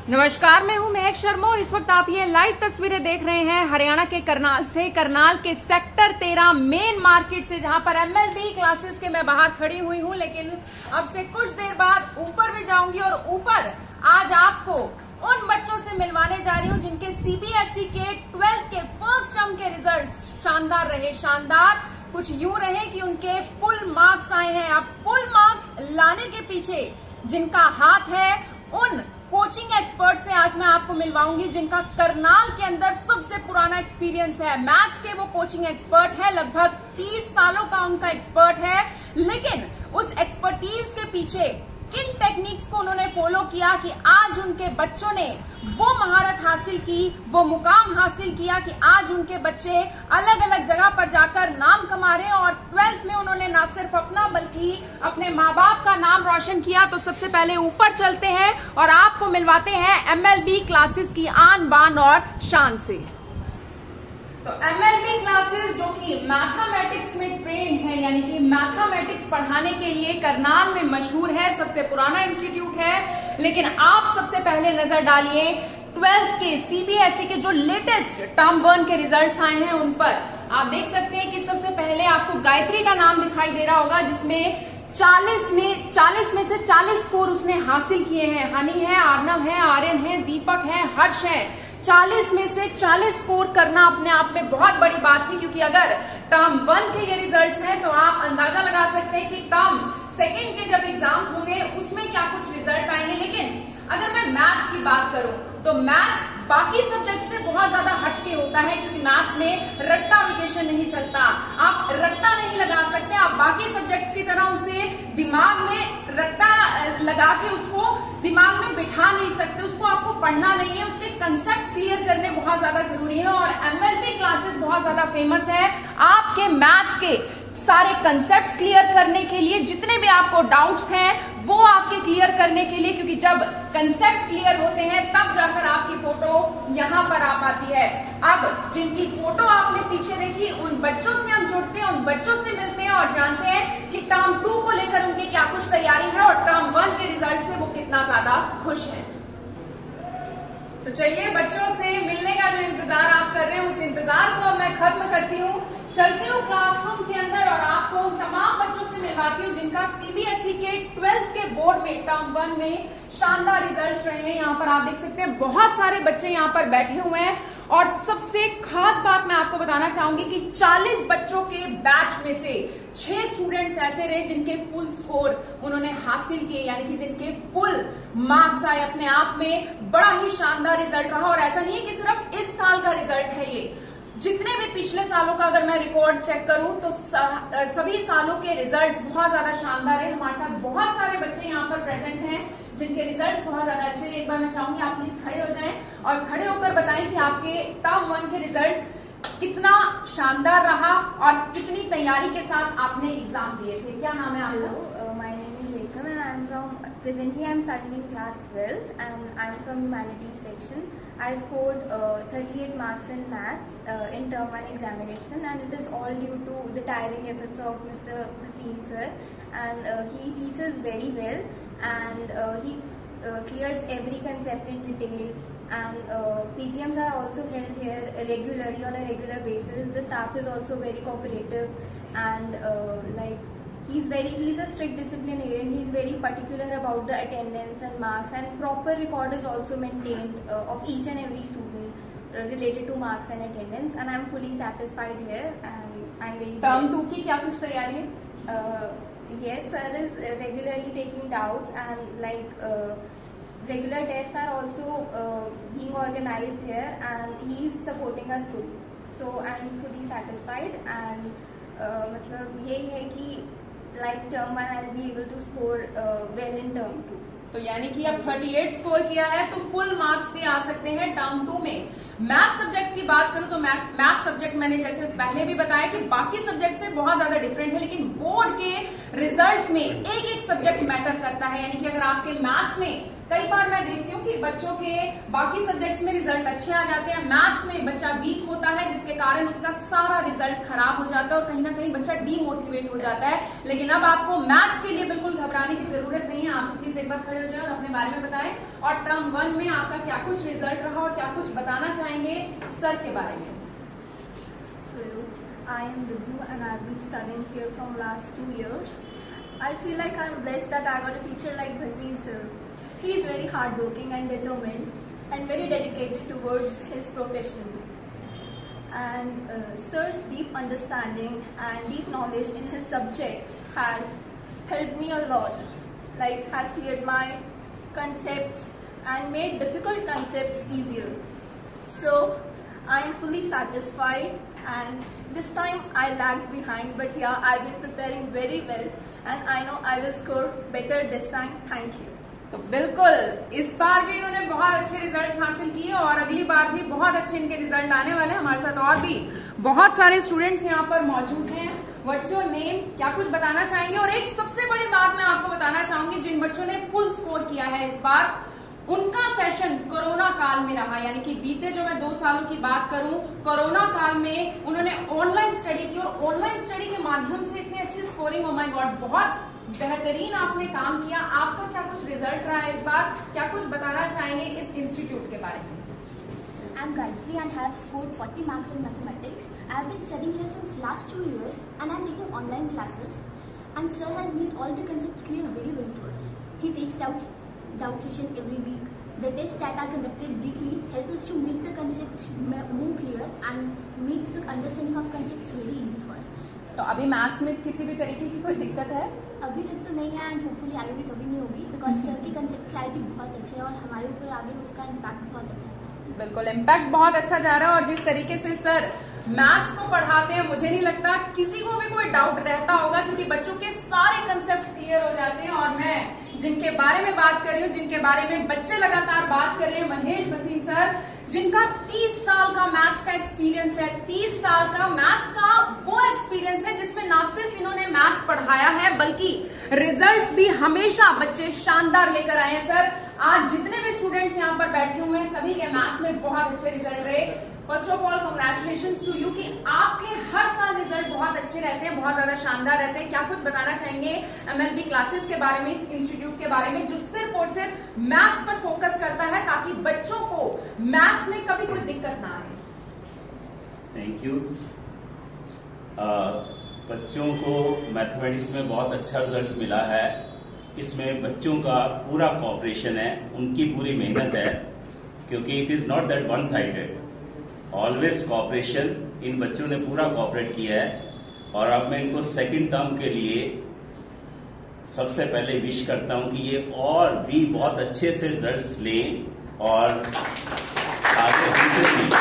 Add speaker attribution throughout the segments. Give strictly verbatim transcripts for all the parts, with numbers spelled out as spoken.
Speaker 1: नमस्कार, मैं हूं महक शर्मा और इस वक्त आप ये लाइव तस्वीरें देख रहे हैं हरियाणा के करनाल से, करनाल के सेक्टर तेरह मेन मार्केट से, जहां पर एमएलबी क्लासेस के मैं बाहर खड़ी हुई हूं। लेकिन अब से कुछ देर बाद ऊपर भी जाऊंगी और ऊपर आज आपको उन बच्चों से मिलवाने जा रही हूं जिनके सीबीएसई के ट्वेल्थ के फर्स्ट टर्म के रिजल्ट्स शानदार रहे। शानदार कुछ यूं रहे कि उनके फुल मार्क्स आए हैं। अब फुल मार्क्स लाने के पीछे जिनका हाथ है उन कोचिंग एक्सपर्ट से आज मैं आपको मिलवाऊंगी जिनका करनाल के अंदर सबसे पुराना एक्सपीरियंस है। मैथ्स के वो कोचिंग एक्सपर्ट है, लगभग तीस सालों का उनका एक्सपर्ट है। लेकिन उस एक्सपर्टीज के पीछे किन टेक्निक्स को उन्होंने फॉलो किया कि आज उनके बच्चों ने वो महारत हासिल की, वो मुकाम हासिल किया कि आज उनके बच्चे अलग अलग जगह पर जाकर नाम कमा रहे हैं। और ट्वेल्थ में उन्होंने ना सिर्फ अपना बल्कि अपने माँ बाप का नाम रोशन किया। तो सबसे पहले ऊपर चलते हैं और आपको मिलवाते हैं एमएलबी क्लासेस की आन बान और शान से। तो एमएलबी क्लासेस जो कि मैथमेटिक्स में ट्रेन है, यानी कि मैथमेटिक्स पढ़ाने के लिए करनाल में मशहूर है, सबसे पुराना इंस्टीट्यूट है। लेकिन आप सबसे पहले नजर डालिए ट्वेल्थ के सीबीएसई के जो लेटेस्ट टर्म वन के रिजल्ट्स आए हैं उन पर। आप देख सकते हैं कि सबसे पहले आपको गायत्री का नाम दिखाई दे रहा होगा, जिसमें चालीस ने चालीस में से चालीस स्कोर उसने हासिल किए हैं। हनी है, आर्नव है, आर्यन है, दीपक है, हर्ष है। चालीस में से चालीस स्कोर करना अपने आप में बहुत बड़ी बात है, क्योंकि अगर टर्म वन के ये रिजल्ट्स हैं तो आप अंदाजा लगा सकते हैं कि टर्म सेकंड के जब एग्जाम होंगे उसमें क्या कुछ रिजल्ट आएंगे। लेकिन अगर मैं मैथ्स की बात करूं तो मैथ्स बाकी सब्जेक्ट से बहुत ज्यादा हटके होता है, क्योंकि मैथ्स में रट्टाफिकेशन नहीं चलता। आप रट्टा नहीं लगा सकते, आप बाकी सब्जेक्ट्स की तरह उसे दिमाग में रट्टा लगा के उसको दिमाग में बिठा नहीं सकते। उसको आपको पढ़ना नहीं है, उसके कंसेप्ट क्लियर करने बहुत ज्यादा जरूरी है। और एमएलबी क्लासेस बहुत ज्यादा फेमस है आपके मैथ्स के सारे कंसेप्ट्स क्लियर करने के लिए। जितने भी आपको डाउट्स हैं वो आपके क्लियर करने के लिए, क्योंकि जब कंसेप्ट क्लियर होते हैं तब जाकर आपकी फोटो यहाँ पर आ पाती है। अब जिनकी फोटो आपने पीछे देखी उन बच्चों से हम जुड़ते हैं, उन बच्चों से मिलते हैं और जानते हैं कि टर्म टू को लेकर उनकी क्या कुछ तैयारी है और टर्म वन के रिजल्ट से वो कितना ज्यादा खुश है। तो चलिए, बच्चों से मिलने का जो इंतजार आप कर रहे हैं उस इंतजार को अब मैं खत्म करती हूँ, चलती हूँ क्लासरूम के अंदर और आपको तमाम बच्चों से मिलवाती हूँ जिनका सीबीएसई के ट्वेल्थ के बोर्ड में टर्म वन में शानदार रिजल्ट्स रहे हैं। यहाँ पर आप देख सकते हैं बहुत सारे बच्चे यहाँ पर बैठे हुए हैं। और सबसे खास बात मैं आपको बताना चाहूंगी कि चालीस बच्चों के बैच में से छह स्टूडेंट्स ऐसे रहे जिनके फुल स्कोर उन्होंने हासिल किए, यानी कि जिनके फुल मार्क्स आए। अपने आप में बड़ा ही शानदार रिजल्ट रहा। और ऐसा नहीं है कि सिर्फ इस साल का रिजल्ट है ये, जितने भी पिछले सालों का अगर मैं रिकॉर्ड चेक करूं तो सभी सालों के रिजल्ट्स बहुत ज्यादा शानदार है। हमारे साथ बहुत सारे बच्चे यहाँ पर प्रेजेंट हैं जिनके रिजल्ट्स बहुत ज्यादा अच्छे हैं। एक बार मैं चाहूंगी आप प्लीज खड़े हो जाएं और खड़े होकर बताएं कि आपके टर्म वन के रिजल्ट्स कितना शानदार रहा और कितनी तैयारी के साथ आपने एग्जाम दिए थे। क्या नाम है आपका?
Speaker 2: My name is Ekam and I am from presently I am studying in class twelfth and I am from humanities section. I scored uh, thirty-eight marks in maths uh, in term one examination, and it is all due to the tiring efforts of Mister Haseem sir, and uh, he teaches very well and uh, he uh, clears every concept in detail. And uh, P T Ms are also held here regularly on a regular basis. The staff is also very cooperative and uh, like he's very he's a strict disciplinarian. He's very particular about the attendance and marks, and proper record is also maintained uh, of each and every student uh, related to marks and attendance, and I'm fully satisfied here and I'm very
Speaker 1: term two की क्या कुछ तैयारी है?
Speaker 2: uh, yes, sir is uh, regularly taking doubts, and like uh, regular tests are also uh, being organized here, and he is supporting us fully, so I'm fully satisfied. And uh, मतलब यही है कि like term one I will be able to score uh, well in term two.
Speaker 1: तो यानी कि अब अड़तीस score किया है तो फुल मार्क्स भी आ सकते हैं टर्म टू में। मैथ सब्जेक्ट की बात करूं तो मैथ मैथ सब्जेक्ट मैंने जैसे पहले भी बताया कि बाकी सब्जेक्ट से बहुत ज्यादा डिफरेंट है, लेकिन बोर्ड के रिजल्ट्स में एक एक सब्जेक्ट मैटर करता है। यानी कि अगर आपके मैथ्स में कई बार मैं देखती हूँ कि बच्चों के बाकी सब्जेक्ट्स में रिजल्ट अच्छे आ जाते हैं, मैथ्स में बच्चा वीक होता है जिसके कारण उसका सारा रिजल्ट खराब हो जाता है और कहीं ना कहीं बच्चा डीमोटिवेट हो जाता है। लेकिन अब आपको मैथ्स के लिए बिल्कुल घबराने की जरूरत नहीं है। हैं, आप प्लीज एक बार खड़े हो जाए और अपने बारे में बताएं और टर्म वन में आपका क्या कुछ रिजल्ट रहा और क्या कुछ बताना चाहेंगे सर के बारे में।
Speaker 3: Hello, I am Vidhu and I have been studying here from last two years. I feel like I am blessed that I got a teacher like Bhasin sir. He is very hardworking and determined and very dedicated towards his profession. And uh, sir's deep understanding and deep knowledge in his subject has helped me a lot. Like has cleared my concepts and made difficult concepts easier. So I am fully satisfied. And this time I lagged behind, but yeah, I've been preparing very well, and I know I will score better this time. Thank you.
Speaker 1: तो बिल्कुल इस बार भी इन्होंने बहुत अच्छे results हासिल किए और अगली बार भी बहुत अच्छे इनके रिजल्ट आने वाले हैं। हमारे साथ और भी बहुत सारे स्टूडेंट्स यहाँ पर मौजूद हैं। व्हाट्स योर नेम, क्या कुछ बताना चाहेंगे? और एक सबसे बड़ी बात मैं आपको बताना चाहूंगी, जिन बच्चों ने फुल स्कोर किया है इस बार, उनका सेशन कोरोना काल में रहा, यानी कि बीते जो मैं दो सालों की बात करूं, कोरोना काल में उन्होंने ऑनलाइन स्टडी की और ऑनलाइन स्टडी के माध्यम से इतनी अच्छी स्कोरिंग, ओ माय गॉड, बहुत बेहतरीन आपने काम किया। आपका क्या कुछ रिजल्ट रहा है इस बार, क्या कुछ बताना चाहेंगे इस इंस्टीट्यूट के बारे में?
Speaker 4: I am Gayatri and have scored forty marks in mathematics. I have been studying here since last two years and I am taking online classes. And sir has made all the concepts clear very well to us. He takes doubt doubt session every week. The tests that are conducted weekly help us to make the concepts more clear and makes the understanding of concepts very easy for us.
Speaker 1: तो अभी maths में किसी भी तरीके की कोई दिक्कत है?
Speaker 4: अभी तक तो नहीं है एंड होपफुली आगे भी कभी नहीं होगी, बिकॉज सर की कंसेप्ट क्लैरिटी बहुत अच्छी है और हमारे ऊपर आगे उसका इम्पैक्ट बहुत अच्छा है।
Speaker 1: बिल्कुल, इम्पैक्ट बहुत अच्छा जा रहा है और जिस तरीके से सर मैथ्स को पढ़ाते हैं, मुझे नहीं लगता किसी को भी कोई डाउट रहता होगा, क्योंकि बच्चों के सारे कंसेप्ट क्लियर हो जाते हैं। और मैं जिनके बारे में बात कर रही हूँ, जिनके बारे में बच्चे लगातार बात कर रहे हैं, महेश भसीन सर, जिनका तीस साल का मैथ्स का एक्सपीरियंस है, तीस साल का मैथ्स का वो एक्सपीरियंस है जिसमें ना सिर्फ इन्होंने मैथ्स पढ़ाया है बल्कि रिजल्ट्स भी हमेशा बच्चे शानदार लेकर आए हैं। सर, आज जितने भी स्टूडेंट्स यहाँ पर बैठे हुए हैं, सभी के मैथ्स में बहुत अच्छे रिजल्ट रहे। First of all congratulations to you कि आपके हर साल रिजल्ट बहुत अच्छे रहते हैं, बहुत ज्यादा शानदार रहते हैं। क्या कुछ बताना चाहेंगे एमएलबी क्लासेस के बारे में, इस इंस्टीट्यूट के बारे में, जो सिर्फ और सिर्फ मैथ्स पर फोकस करता है ताकि बच्चों को मैथ्स में कभी कोई दिक्कत ना आए?
Speaker 5: Thank you. बच्चों को मैथमेटिक्स में बहुत अच्छा रिजल्ट मिला है। इसमें बच्चों का पूरा कोऑपरेशन है, उनकी पूरी मेहनत है, क्योंकि it is not that one sided, always cooperation. इन बच्चों ने पूरा कोऑपरेट किया है और अब मैं इनको सेकंड टर्म के लिए सबसे पहले विश करता हूं कि ये और भी बहुत अच्छे से रिजल्ट्स लें और आगे फ्यूचर में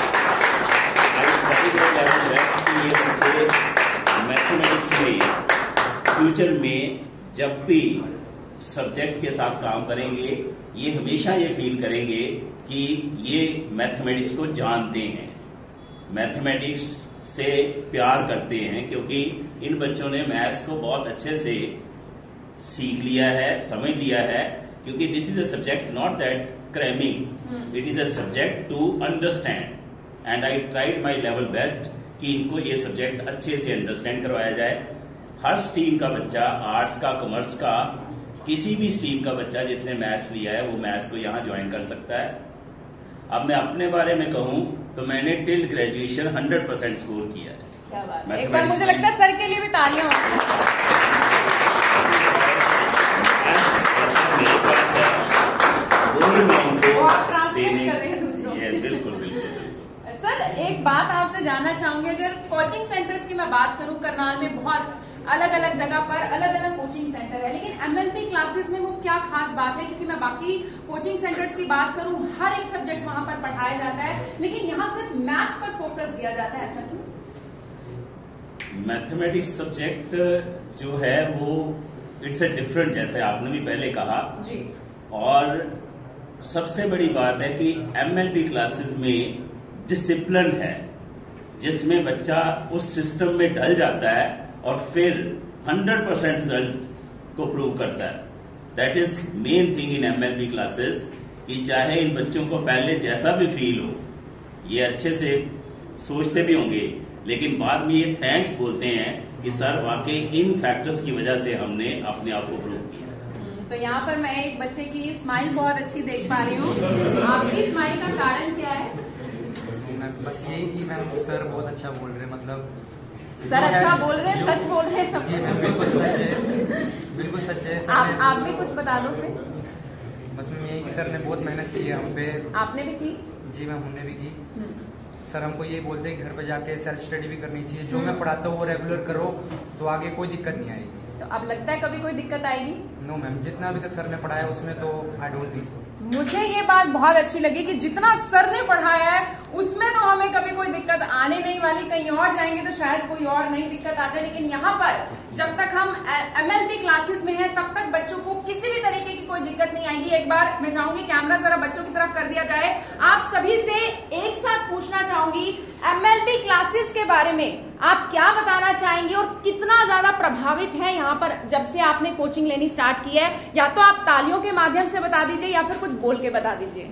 Speaker 5: ये बच्चे मैथमेटिक्स में फ्यूचर में जब भी सब्जेक्ट के साथ काम करेंगे, ये हमेशा ये फील करेंगे कि ये मैथमेटिक्स को जानते हैं, मैथमेटिक्स से प्यार करते हैं, क्योंकि इन बच्चों ने मैथ्स को बहुत अच्छे से सीख लिया है, समझ लिया है। क्योंकि this is a subject not that cramming, it is a subject to understand and I tried my level best कि इनको ये सब्जेक्ट अच्छे से अंडरस्टैंड करवाया जाए। हर स्ट्रीम का बच्चा, आर्ट्स का, कॉमर्स का, किसी भी स्ट्रीम का बच्चा जिसने मैथ्स लिया है वो मैथ्स को यहाँ ज्वाइन कर सकता है। अब मैं अपने बारे में कहूँ तो मैंने till graduation hundred percent score किया है।
Speaker 1: क्या बात है, एक बार मुझे लगता है सर के लिए भी तालियां होंगी।
Speaker 5: बिल्कुल बिल्कुल।
Speaker 1: सर, एक बात आपसे जानना चाहूंगी, अगर कोचिंग सेंटर्स की मैं बात करूं, करनाल में बहुत अलग अलग जगह पर अलग अलग कोचिंग सेंटर है, लेकिन एमएलबी क्लासेस में वो क्या खास बात है? क्योंकि मैं बाकी कोचिंग सेंटर्स की बात करूं, हर एक सब्जेक्ट वहां पर पढ़ाया जाता है, लेकिन यहाँ सिर्फ मैथ्स पर फोकस दिया जाता है, ऐसा क्यों?
Speaker 5: मैथमेटिक्स सब्जेक्ट जो है वो इट्स ए डिफरेंट, जैसे आपने भी पहले कहा
Speaker 1: जी।
Speaker 5: और सबसे बड़ी बात है कि एमएलबी क्लासेस में डिसिप्लिन है, जिसमें बच्चा उस सिस्टम में ढल जाता है और फिर हंड्रेड परसेंट रिजल्ट को प्रूव करता है। That is main thing in MLB classes, कि चाहे इन बच्चों को पहले जैसा भी फील हो, ये अच्छे से सोचते भी होंगे, लेकिन बाद में ये थैंक्स बोलते हैं कि सर वाकई इन फैक्टर्स की वजह से हमने अपने आप को प्रूव किया।
Speaker 1: तो यहाँ पर मैं एक बच्चे की स्माइल बहुत अच्छी देख पा रही हूँ। आपकी स्माइल का कारण क्या है?
Speaker 6: बस यही कि मैम सर बहुत अच्छा बोल रहे हैं, मतलब
Speaker 1: सर अच्छा बोल रहे हैं, सच बोल रहे हैं सब?
Speaker 6: जी मैम बिल्कुल सच है, बिल्कुल सच है।
Speaker 1: आप आप भी कुछ बता दो फिर।
Speaker 6: बस मैम यही कि सर ने बहुत मेहनत की है हम पे।
Speaker 1: आपने भी की?
Speaker 6: जी मैम हमने भी की। सर हमको ये बोलते हैं घर पे जाके सेल्फ स्टडी भी करनी चाहिए, जो मैं पढ़ाता हूँ वो रेगुलर करो तो आगे कोई दिक्कत नहीं आएगी।
Speaker 1: तो अब लगता है कभी कोई दिक्कत आएगी?
Speaker 6: नो मैम, जितना अभी तक सर ने पढ़ाया उसमें तो आई डोंट थिंक सो।
Speaker 1: मुझे ये बात बहुत अच्छी लगी कि जितना सर ने पढ़ाया है उसमें तो हमें कभी कोई दिक्कत आने नहीं वाली। कहीं और जाएंगे तो शायद कोई और नई दिक्कत आ जाए, लेकिन यहाँ पर जब तक हम एमएलबी क्लासेस में हैं तब तक बच्चों को किसी भी तरीके की कोई दिक्कत नहीं आएगी। एक बार मैं चाहूंगी कैमरा जरा बच्चों की तरफ कर दिया जाए। आप सभी से एक साथ पूछना चाहूंगी, एमएलबी क्लासेस के बारे में आप क्या बताना चाहेंगे और कितना ज्यादा प्रभावित है यहाँ पर जब से आपने कोचिंग लेनी स्टार्ट की है? या तो आप तालियों के माध्यम से बता दीजिए या फिर कुछ बोल के बता दीजिए।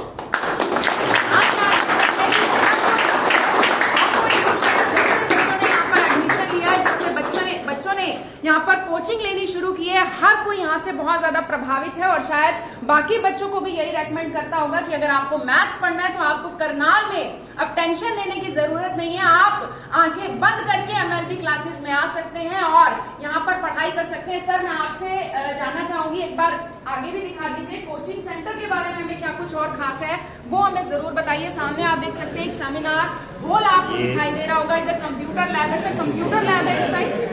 Speaker 1: यहाँ पर कोचिंग लेनी शुरू की है, हर कोई यहाँ से बहुत ज्यादा प्रभावित है और शायद बाकी बच्चों को भी यही रेकमेंड करता होगा कि अगर आपको मैथ्स पढ़ना है तो आपको करनाल में अब टेंशन लेने की जरूरत नहीं है। आप आंखें बंद करके एमएलबी क्लासेस में आ सकते हैं और यहाँ पर पढ़ाई कर सकते हैं। सर मैं आपसे जानना चाहूंगी, एक बार आगे भी दिखा दीजिए, कोचिंग सेंटर के बारे में हमें क्या कुछ और खास है वो हमें जरूर बताइए। सामने आप देख सकते हैं एक सेमिनार हॉल आपको दिखाई दे रहा होगा, इधर कंप्यूटर लैब है। सर कंप्यूटर लैब है इस साइड,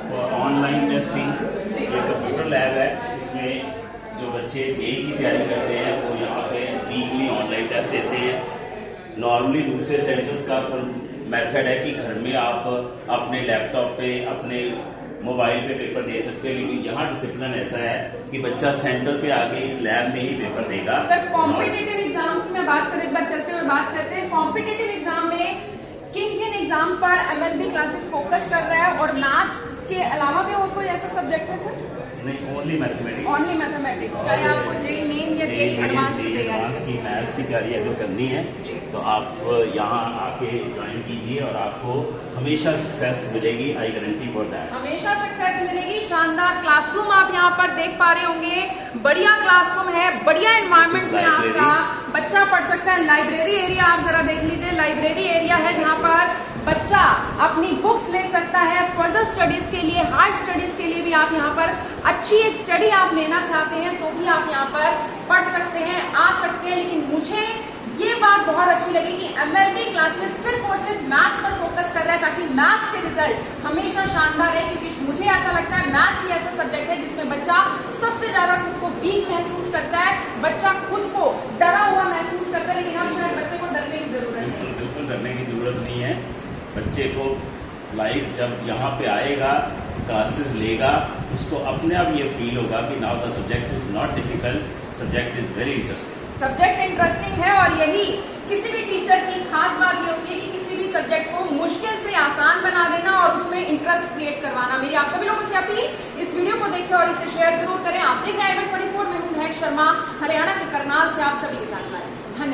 Speaker 5: ऑनलाइन टेस्टिंग ये कंप्यूटर लैब है। इसमें जो बच्चे जेई की तैयारी करते हैं वो यहाँ पे वीकली ऑनलाइन टेस्ट देते हैं। नॉर्मली दूसरे सेंटर्स का मेथड है कि घर में आप अपने लैपटॉप पे अपने मोबाइल पे पेपर दे सकते हैं, लेकिन यहाँ डिसिप्लिन ऐसा है कि बच्चा सेंटर पे आके इस लैब में ही पेपर देगा।
Speaker 1: सर कॉम्पिटिटिव एग्जाम्स की मैं बात करें, एक बार चलते हुए बात करते हैं। कॉम्पिटिटिव एग्जाम में किन किन एग्जाम पर एमएलबी क्लासेस फोकस कर रहा है और मैथ्स के अलावा भी और कोई ऐसा सब्जेक्ट है सर?
Speaker 5: नहीं, ओनली मैथमेटिक्स।
Speaker 1: Only mathematics. चाहे आपको जेई मेन या जेई एडवांस की तैयारी
Speaker 5: की मैथ्स की तैयारी अगर करनी है तो आप यहाँ आके ज्वाइन कीजिए और आपको हमेशा सक्सेस मिलेगी। I guarantee for that. हमेशा सक्सेस मिलेगी। शानदार क्लासरूम आप यहाँ पर देख पा रहे होंगे, बढ़िया क्लासरूम है, बढ़िया एनवायरमेंट में आपका बच्चा पढ़ सकता है। लाइब्रेरी एरिया आप जरा देख लीजिए, लाइब्रेरी एरिया है जहाँ पर बच्चा अपनी बुक्स ले सकता है फर्दर स्टडीज के लिए, हार्ड स्टडीज के लिए भी। आप यहाँ पर अच्छी एक स्टडी आप लेना चाहते हैं तो भी आप यहाँ पर पढ़ सकते हैं, आ सकते हैं। लेकिन मुझे ये बात बहुत अच्छी लगी कि एमएलबी क्लासेस सिर्फ और सिर्फ मैथ्स पर फोकस कर रहा है ताकि मैथ्स के रिजल्ट हमेशा शानदार रहे। क्योंकि मुझे ऐसा लगता है मैथ्स ही ऐसा सब्जेक्ट है जिसमें बच्चा सबसे ज्यादा खुद को वीक महसूस करता है, बच्चा खुद को डरा हुआ महसूस करता है। लेकिन अब शायद बच्चे को डरने की जरूरत नहीं। बिल्कुल डरने की जरूरत नहीं है। बच्चे को लाइफ जब यहाँ पे आएगा, क्लासेस लेगा, उसको अपने आप ये फील होगा कि now the subject is not difficult, subject is very interesting.
Speaker 1: Subject interesting है और यही किसी भी टीचर की खास बात ये होती है कि किसी भी सब्जेक्ट को मुश्किल से आसान बना देना और उसमें इंटरेस्ट क्रिएट करवाना। मेरी आप सभी लोगों से अपील, इस वीडियो को देखें और इसे शेयर जरूर करें। आप देख रहे हैं एवन ट्वेंटी फोर, मैं हूं महक शर्मा, हरियाणा के करनाल से आप सभी के साथ में।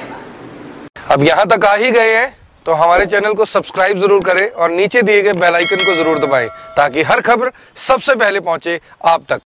Speaker 1: धन्यवाद।
Speaker 7: अब यहाँ तक आ ही गए हैं तो हमारे चैनल को सब्सक्राइब जरूर करें और नीचे दिए गए बेल आइकन को जरूर दबाएं ताकि हर खबर सबसे पहले पहुंचे आप तक।